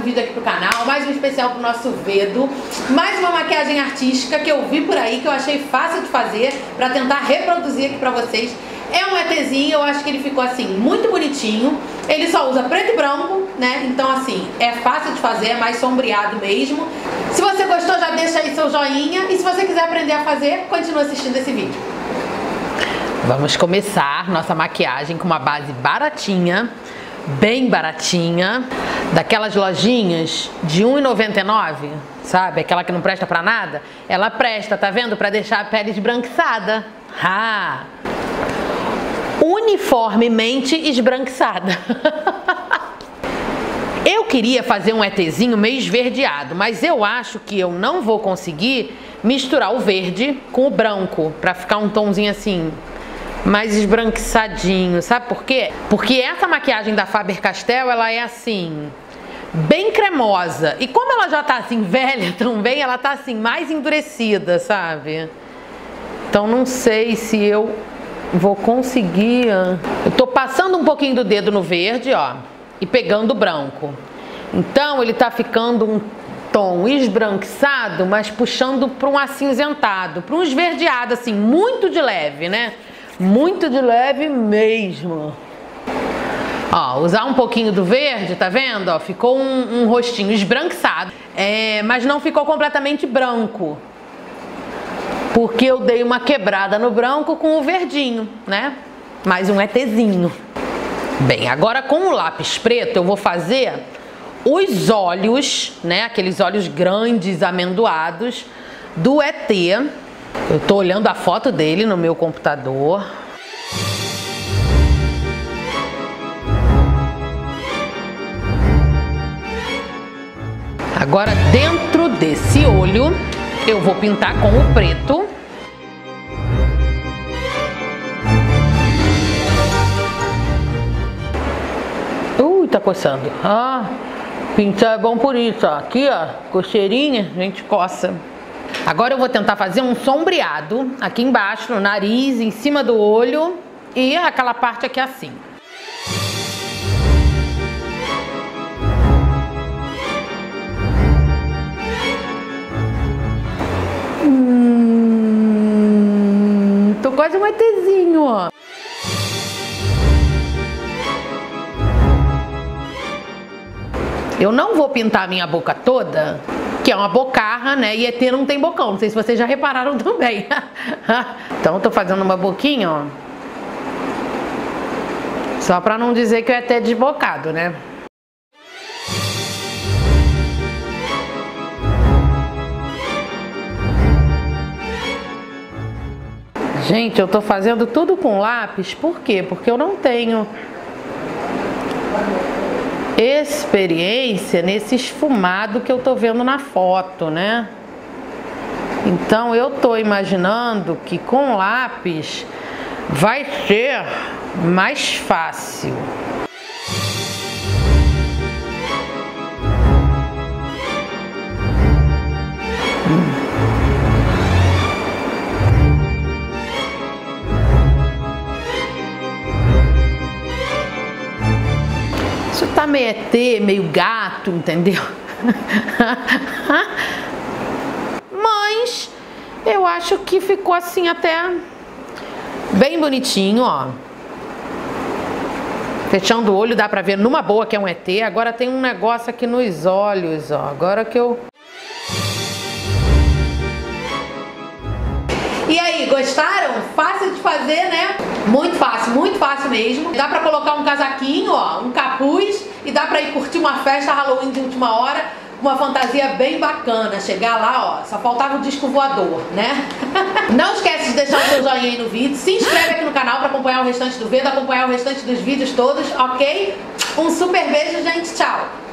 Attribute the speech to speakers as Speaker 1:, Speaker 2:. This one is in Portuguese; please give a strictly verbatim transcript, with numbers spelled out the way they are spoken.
Speaker 1: vídeo aqui pro canal, mais um especial pro nosso Vedo, mais uma maquiagem artística que eu vi por aí, que eu achei fácil de fazer, pra tentar reproduzir aqui pra vocês. É um ETzinho, eu acho que ele ficou assim, muito bonitinho. Ele só usa preto e branco, né? Então assim, é fácil de fazer, é mais sombreado mesmo. Se você gostou, já deixa aí seu joinha. E se você quiser aprender a fazer, continua assistindo esse vídeo. Vamos começar nossa maquiagem com uma base baratinha, bem baratinha, daquelas lojinhas de um real e noventa e nove centavos, sabe? Aquela que não presta pra nada. Ela presta, tá vendo? Pra deixar a pele esbranquiçada. Ah! Uniformemente esbranquiçada. Eu queria fazer um ETzinho meio esverdeado, mas eu acho que eu não vou conseguir misturar o verde com o branco, pra ficar um tomzinho assim, mais esbranquiçadinho, sabe por quê? Porque essa maquiagem da Faber-Castell, ela é assim, bem cremosa. E como ela já tá assim, velha também, ela tá assim, mais endurecida, sabe? Então não sei se eu vou conseguir. Eu tô passando um pouquinho do dedo no verde, ó, e pegando o branco. Então ele tá ficando um tom esbranquiçado, mas puxando para um acinzentado, para um esverdeado assim, muito de leve, né? Muito de leve mesmo. Ó, usar um pouquinho do verde, tá vendo? Ó, ficou um, um rostinho esbranquiçado, é, mas não ficou completamente branco. Porque eu dei uma quebrada no branco com o verdinho, né? Mais um ETzinho. Bem, agora com o lápis preto eu vou fazer os olhos, né? Aqueles olhos grandes, amendoados do E T. Eu tô olhando a foto dele no meu computador. Agora dentro desse olho eu vou pintar com o preto. Ui, tá coçando. Ah, pintar é bom por isso, ó. Aqui, ó, cocheirinha, a gente coça. Agora eu vou tentar fazer um sombreado aqui embaixo, no nariz, em cima do olho e aquela parte aqui assim. Hum, tô quase um ETzinho, ó. Eu não vou pintar a minha boca toda, que é uma bocarra, né? E E T não tem bocão, não sei se vocês já repararam também. Então eu tô fazendo uma boquinha, ó. Só pra não dizer que o E T é desbocado, né? Gente, eu tô fazendo tudo com lápis, por quê? Porque eu não tenho experiência nesse esfumado que eu tô vendo na foto, né? Então eu tô imaginando que com lápis vai ser mais fácil. Tá meio E T, meio gato, entendeu? Mas eu acho que ficou assim até bem bonitinho, ó. Fechando o olho dá pra ver numa boa que é um E T. Agora tem um negócio aqui nos olhos, ó. Agora que eu... E aí, gostaram? Fácil de fazer, né? Muito fácil, muito fácil mesmo. Dá pra colocar um casaquinho, ó, um capuz, e dá pra ir curtir uma festa Halloween de última hora, uma fantasia bem bacana. Chegar lá, ó, só faltava o disco voador, né? Não esquece de deixar o seu joinha aí no vídeo, se inscreve aqui no canal pra acompanhar o restante do vídeo, acompanhar o restante dos vídeos todos, ok? Um super beijo, gente, tchau!